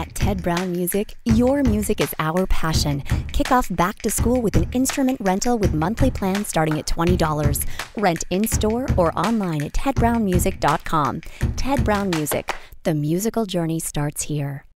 At Ted Brown Music, your music is our passion. Kick off back to school with an instrument rental with monthly plans starting at $20. Rent in-store or online at tedbrownmusic.com. Ted Brown Music. The musical journey starts here.